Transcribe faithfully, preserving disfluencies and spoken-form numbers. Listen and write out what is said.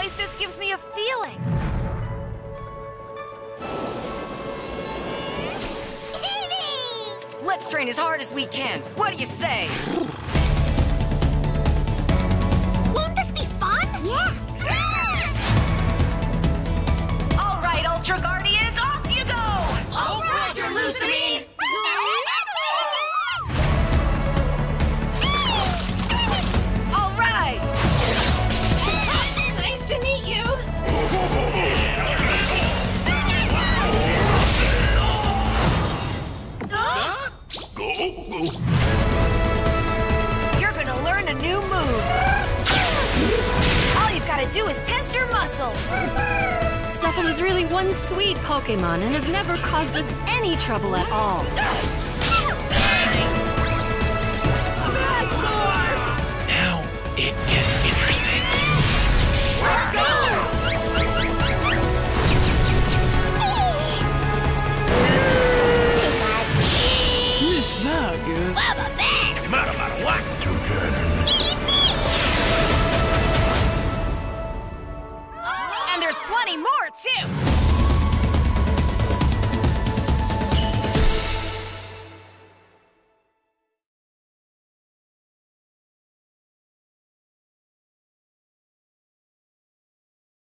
place just gives me a feeling. Let's train as hard as we can. What do you say? Won't this be fun? Yeah. All right, Ultra Guardians, off you go! Oh, Roger, Lusamine! All right! Nice to meet you! Huh? Go, go. You're gonna learn a new move. All you've gotta do is tense your muscles. Stuffle is really one sweet Pokemon and has never caused us any trouble at all.